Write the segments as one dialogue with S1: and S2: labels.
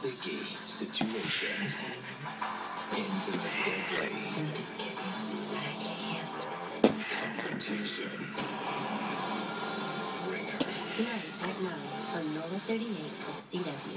S1: sticky situation ends in a deadly confrontation. Ringer.
S2: Tonight at 9 on Nola 38 with CW.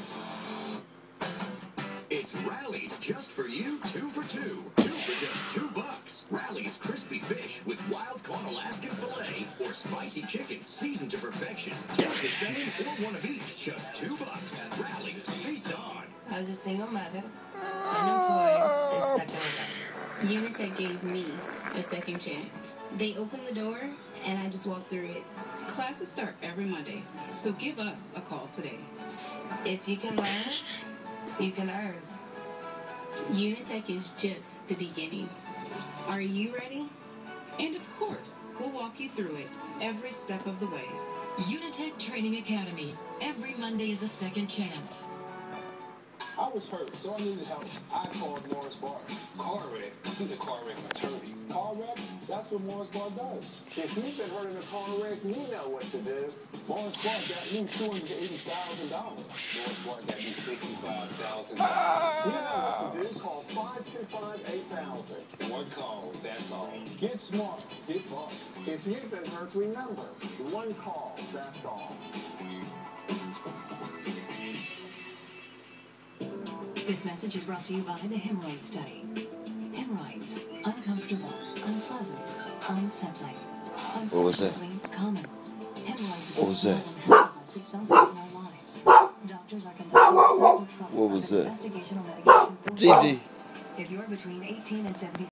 S3: It's Rally's just for you, 2 for 2. 2 for just $2. Rally's crispy fish with wild-caught Alaskan filet or spicy chicken seasoned to perfection. Just the same or one of each, just $2. Rally's, feast on.
S2: I was a single mother, unemployed, and stuck in a rut. Unitech gave me a second chance. They opened the door, and I just walked through it.
S4: Classes start every Monday, so give us a call today.
S2: If you can learn, you can earn. Unitech is just the beginning. Are you ready?
S4: And of course, we'll walk you through it every step of the way.
S5: Unitech Training Academy. Every Monday is a second chance.
S6: I was hurt, so I needed help. I called Morris Bar. Car wreck? He's a car wreck attorney. Car wreck? That's what Morris Bar does. If you've been hurt in a car wreck, you know what to do. Morris Bar got me $280,000. Morris Bar got me $65,000. You know what to do. Call 525-8000. One call, that's all. Get smart. Get bumped. If you've been hurt, remember, one call, that's all.
S5: This message is brought to you by the Hemorrhoid Study. Hemorrhoids. Uncomfortable, unpleasant, unsettling.
S7: What was that?
S5: Common. Hemorrhoids.
S7: What was that?
S5: At some point in our lives. Doctors are conducting
S7: What was that?
S5: investigational medication for
S7: Gigi.
S5: If you're between 18 and 70.